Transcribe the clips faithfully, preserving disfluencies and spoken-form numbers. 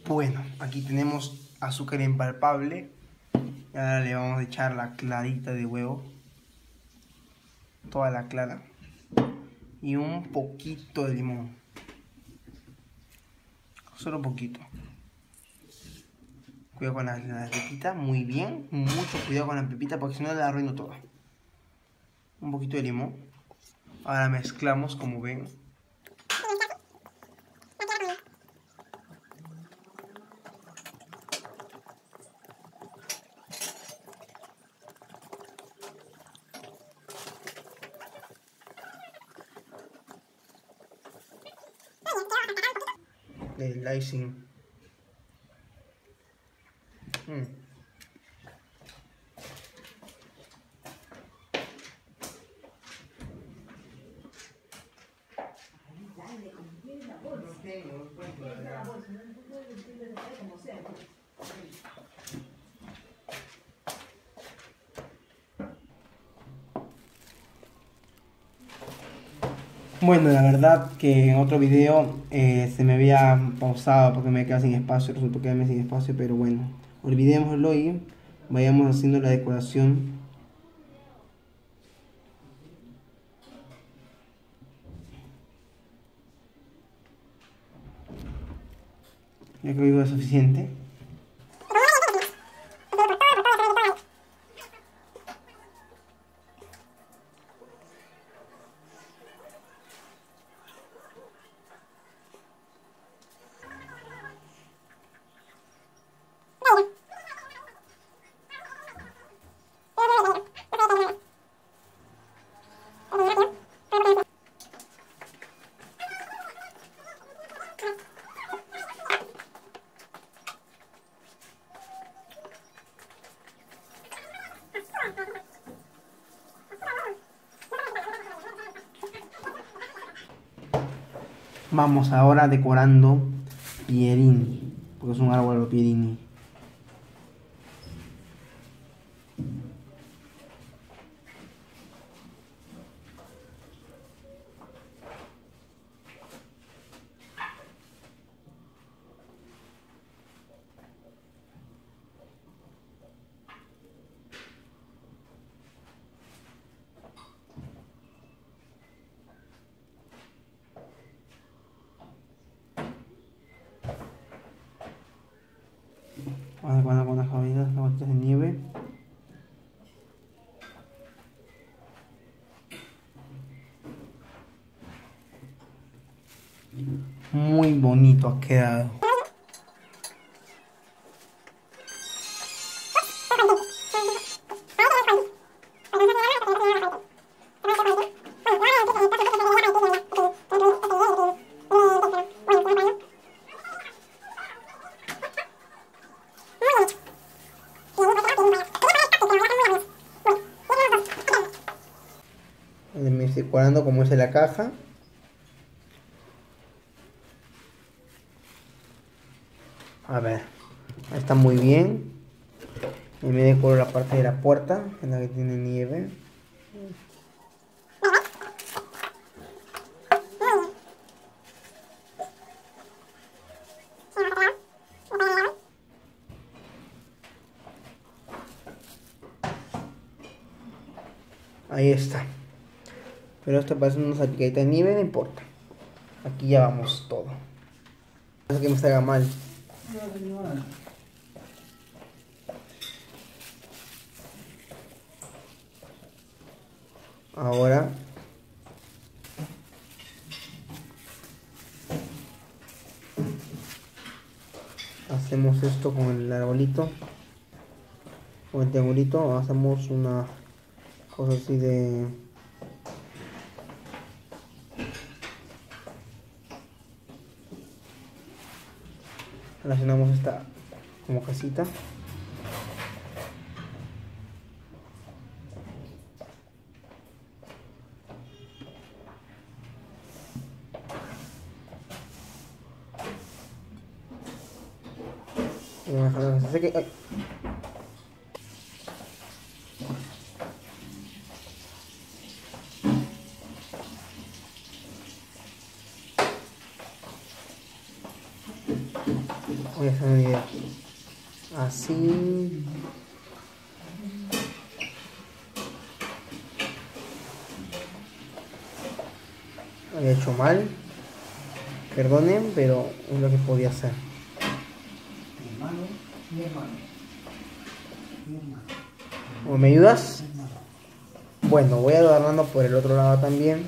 Bueno, aquí tenemos azúcar impalpable. Y ahora le vamos a echar la clarita de huevo. Toda la clara. Y un poquito de limón. Solo un poquito. Cuidado con la, la pepita, muy bien. Mucho cuidado con la pepita porque si no la arruino toda. Un poquito de limón. Ahora mezclamos como ven. El icing. Mm. Bueno, la verdad que en otro video eh, se me había pausado porque me quedaba sin espacio, resultó quedarme sin espacio, pero bueno, olvidémoslo y vayamos haciendo la decoración. Ya creo que es suficiente. Vamos ahora decorando Pierini, porque es un árbol Pierini. Vamos a decorar con las cabinas, las gotitas de nieve. Muy bonito ha quedado. Me estoy decorando como es en la caja. A ver, ahí está muy bien. Y me decoro la parte de la puerta, en la que tiene nieve. Ahí está. Pero esto parece una salpicadita de nieve, no importa. Aquí ya vamos todo. No sé que me salga mal. Ahora hacemos esto con el arbolito, con el triangulito, hacemos una cosa así de relacionamos esta como casita. Vamos a dejar que se seque. Ay. voy a hacer una idea. Así. Había hecho mal. Perdonen, pero es lo que podía hacer. Mi hermano, mi hermano, mi hermano. ¿O me ayudas? Mi hermano. Bueno, voy adornando por el otro lado también.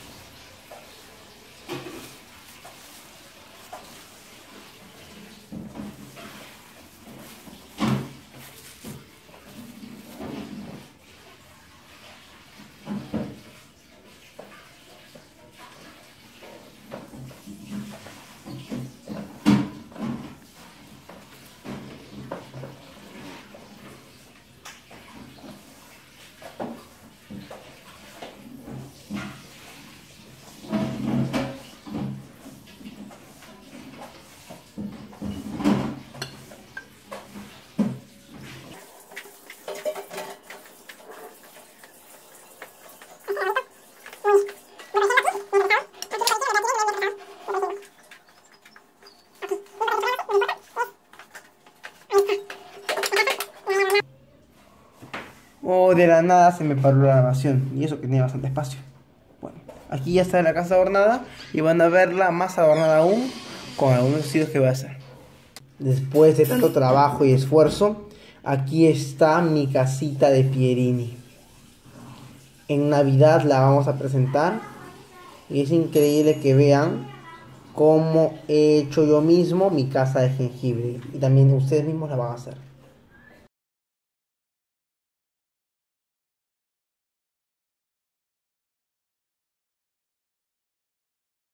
Oh, de la nada se me paró la grabación. Y eso que tenía bastante espacio. Bueno, aquí ya está la casa adornada. Y van a verla más adornada aún con algunos vestidos que voy a hacer. Después de tanto trabajo y esfuerzo, aquí está mi casita de Pierini. En Navidad la vamos a presentar. Y es increíble que vean cómo he hecho yo mismo mi casa de jengibre. Y también ustedes mismos la van a hacer.